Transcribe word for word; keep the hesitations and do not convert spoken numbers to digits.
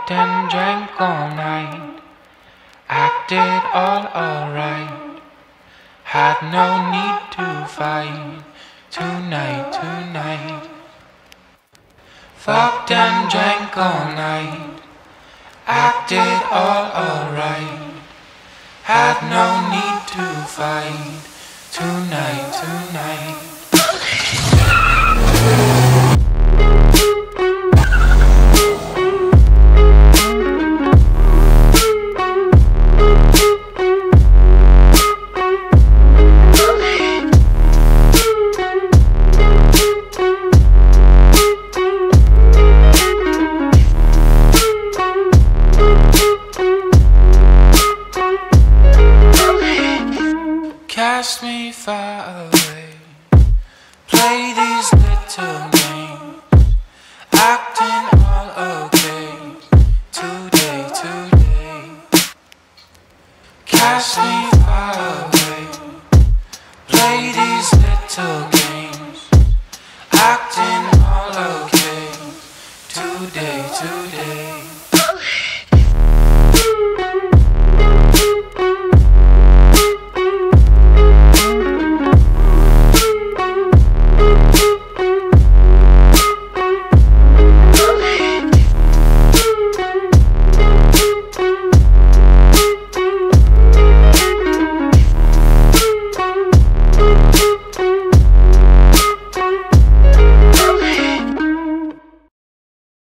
Fucked and drank all night, acted all alright, had no need to fight tonight, tonight. Fucked and drank all night, acted all alright, had no need to fight tonight, tonight. Cast me far away, play these little games, acting all okay, today, today. Cast me